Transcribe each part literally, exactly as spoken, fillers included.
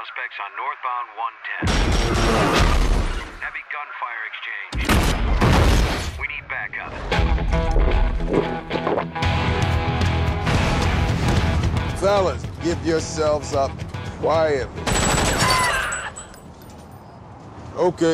suspects on northbound one ten. Heavy gunfire exchange. We need backup. Fellas, give yourselves up quietly. Okay.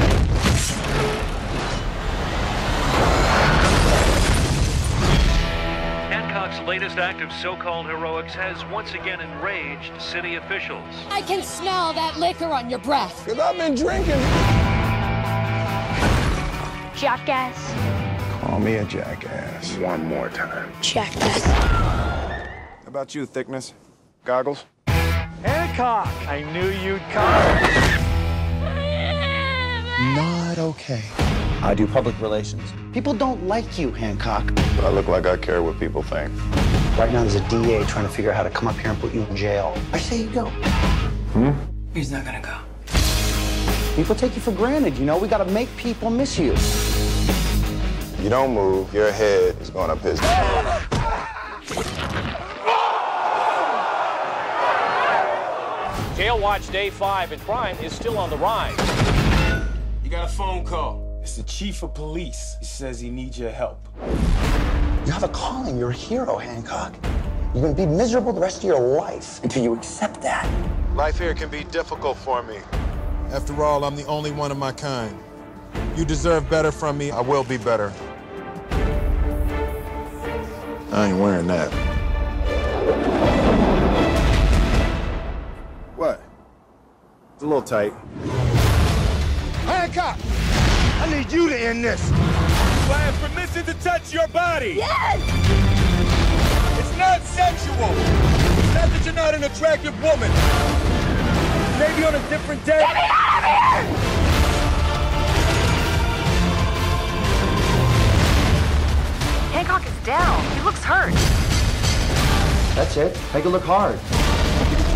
Hancock's latest act of so-called heroics has once again enraged city officials. I can smell that liquor on your breath. Because I've been drinking. Jackass. Call me a jackass. One more time. Jackass. How about you, Thickness? Goggles? Hancock! I knew you'd come. Not okay. I do public relations. People don't like you, Hancock. I look like I care what people think. Right now, there's a D A trying to figure out how to come up here and put you in jail. I say you go. Hmm? He's not gonna go. People take you for granted, you know? We gotta make people miss you. You don't move, your head is going up his... Jail watch day five and crime is still on the rise. You got a phone call. It's the chief of police. He says he needs your help. You have a calling. You're a hero, Hancock. You're gonna be miserable the rest of your life until you accept that. Life here can be difficult for me. After all, I'm the only one of my kind. You deserve better from me. I will be better. I ain't wearing that. What? It's a little tight. Hancock! I need you to end this. Do I have permission to touch your body? Yes! It's not sexual. It's not that you're not an attractive woman. Maybe on a different day. Get me out of here! Hancock is down. He looks hurt. That's it. Make it look hard.